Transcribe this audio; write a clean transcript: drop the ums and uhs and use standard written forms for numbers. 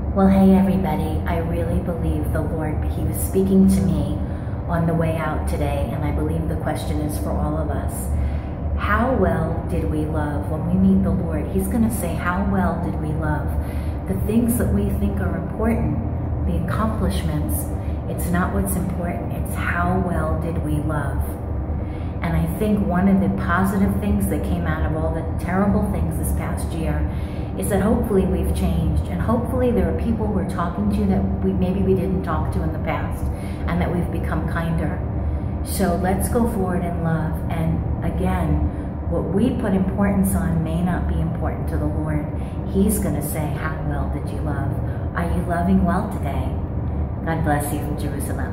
Well, hey everybody, I really believe the Lord, He was speaking to me on the way out today, and I believe the question is for all of us. How well did we love? When we meet the Lord, He's going to say, how well did we love? The things that we think are important, the accomplishments, it's not what's important, it's how well did we love. And I think one of the positive things that came out of all the terrible things this past year is that hopefully we've changed, and hopefully there are people we're talking to that maybe we didn't talk to in the past, and that we've become kinder. So let's go forward in love. And again, what we put importance on may not be important to the Lord. He's going to say, how well did you love? Are you loving well today? God bless you from Jerusalem.